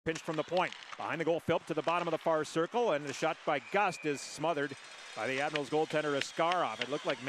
Pinch from the point. Behind the goal, Philp to the bottom of the far circle, and the shot by Gust is smothered by the Admirals goaltender Askarov. It looked like